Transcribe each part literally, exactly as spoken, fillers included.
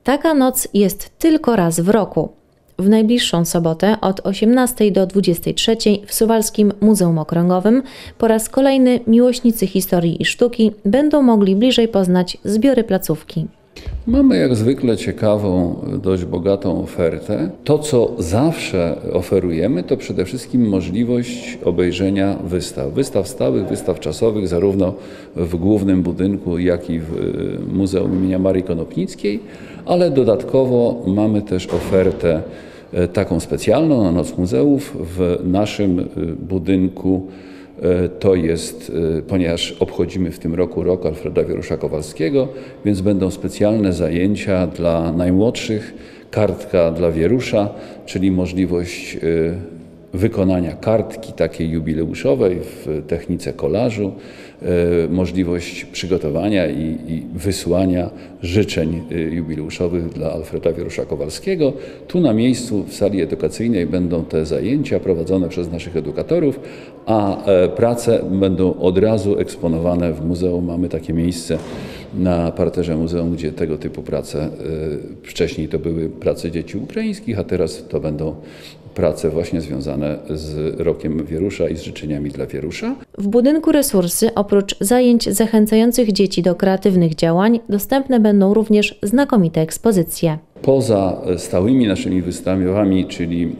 Taka noc jest tylko raz w roku. W najbliższą sobotę od osiemnastej do dwudziestej trzeciej w Suwalskim Muzeum Okręgowym po raz kolejny miłośnicy historii i sztuki będą mogli bliżej poznać zbiory placówki. Mamy jak zwykle ciekawą, dość bogatą ofertę. To, co zawsze oferujemy, to przede wszystkim możliwość obejrzenia wystaw. Wystaw stałych, wystaw czasowych, zarówno w głównym budynku, jak i w Muzeum imienia Marii Konopnickiej, ale dodatkowo mamy też ofertę taką specjalną na Noc Muzeów w naszym budynku. To jest, ponieważ obchodzimy w tym roku rok Alfreda Wierusza-Kowalskiego, więc będą specjalne zajęcia dla najmłodszych, kartka dla wierusza, czyli możliwość wykonania kartki takiej jubileuszowej w technice kolażu, możliwość przygotowania i, i wysłania życzeń jubileuszowych dla Alfreda Wierusza-Kowalskiego. Tu na miejscu w sali edukacyjnej będą te zajęcia prowadzone przez naszych edukatorów, a prace będą od razu eksponowane w muzeum. Mamy takie miejsce na parterze muzeum, gdzie tego typu prace, wcześniej to były prace dzieci ukraińskich, a teraz to będą prace właśnie związane z rokiem Wierusza i z życzeniami dla Wierusza. W budynku Resursy oprócz zajęć zachęcających dzieci do kreatywnych działań dostępne będą również znakomite ekspozycje. Poza stałymi naszymi wystawami, czyli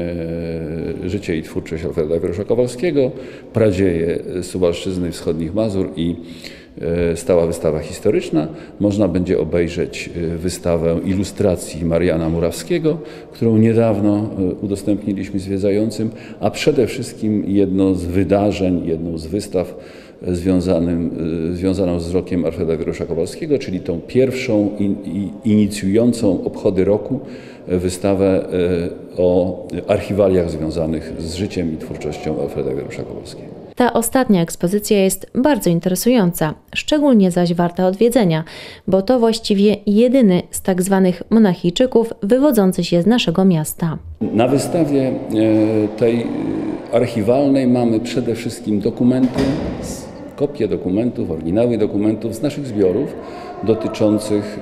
e, Życie i twórczość Alfreda Wierusza-Kowalskiego, Pradzieje Suwalszczyzny, Wschodnich Mazur i e, stała wystawa historyczna, można będzie obejrzeć wystawę ilustracji Mariana Murawskiego, którą niedawno udostępniliśmy zwiedzającym, a przede wszystkim jedno z wydarzeń, jedną z wystaw Związanym, związaną z rokiem Alfreda Wierusza-Kowalskiego, czyli tą pierwszą in, inicjującą obchody roku wystawę o archiwaliach związanych z życiem i twórczością Alfreda Wierusza-Kowalskiego. Ta ostatnia ekspozycja jest bardzo interesująca, szczególnie zaś warta odwiedzenia, bo to właściwie jedyny z tak zwanych monachijczyków wywodzący się z naszego miasta. Na wystawie tej archiwalnej mamy przede wszystkim dokumenty, kopie dokumentów, oryginały dokumentów z naszych zbiorów dotyczących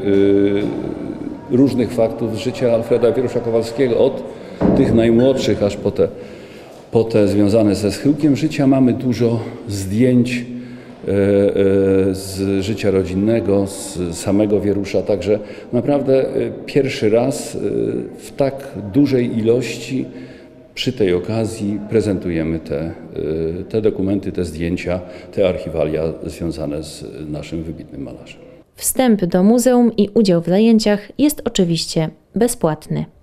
różnych faktów z życia Alfreda Wierusza-Kowalskiego, od tych najmłodszych aż po te, po te związane ze schyłkiem życia. Mamy dużo zdjęć z życia rodzinnego, z samego Wierusza, także naprawdę pierwszy raz w tak dużej ilości przy tej okazji prezentujemy te, te dokumenty, te zdjęcia, te archiwalia związane z naszym wybitnym malarzem. Wstęp do muzeum i udział w zajęciach jest oczywiście bezpłatny.